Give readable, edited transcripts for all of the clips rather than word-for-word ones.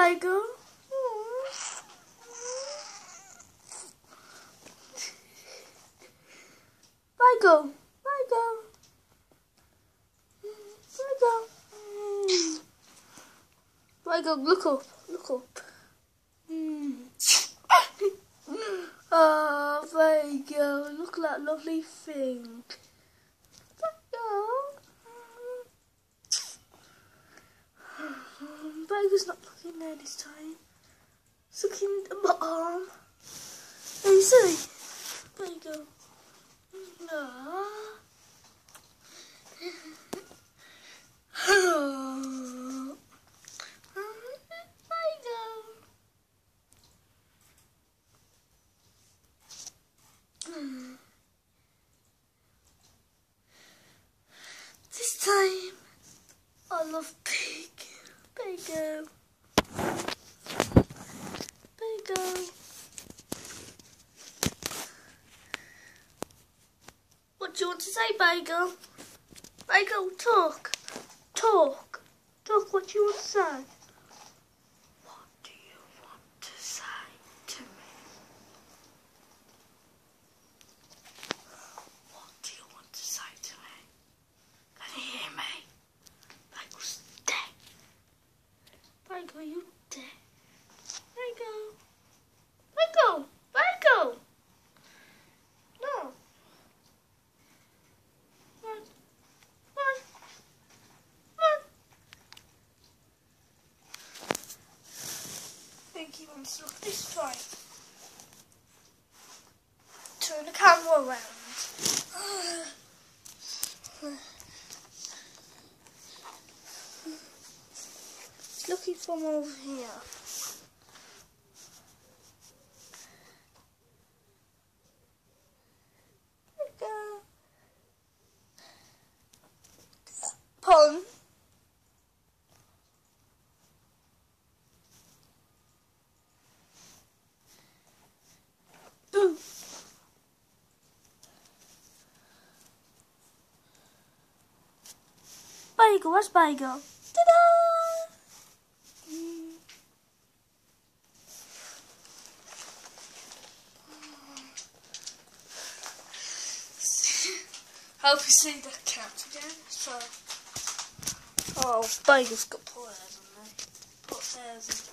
bagel. Bagel, bagel, bagel. Bagel, look up, look up. Oh, bagel, look at that lovely thing. Bagel. Bagel's not looking there this time. It's looking at my arm. Hey, you see? Bagel. No. This time, I love bagel. Bagel. What do you want to say, bagel? Bagel, talk. Talk. Talk what you want to say. What do you want to say to me? What do you want to say to me? Can you hear me? Bagel's dead. Bagel, you dead. Bagel. Bagel. Bagel. No. I think he wants to look this way. Turn the camera around. He's looking from over here. Pond. Boo. Bagel, where's bagel? Ta-da! Hope you see the cat again. So, oh, bagel's got poor hairs on there. Poor hairs.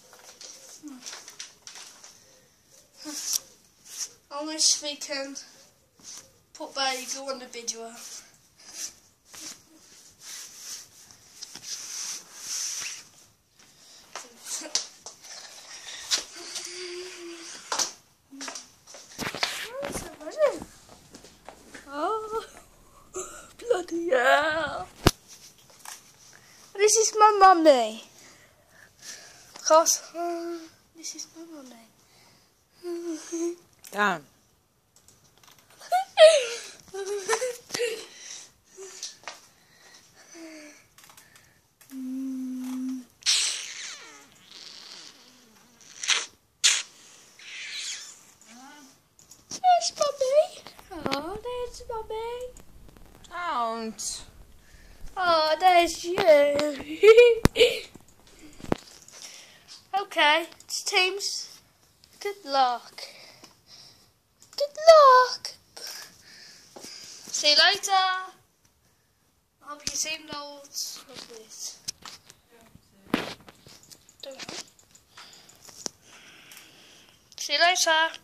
On this weekend, put bagel on the video. Oh, bloody hell. This is my mummy. Because this is my mummy. Down. There's Bobby. Oh, there's Bobby. Don't. Oh, there's you. Okay, it's teams. Good luck. Good luck. See you later. I hope you see loads of this. Don't know. See you later.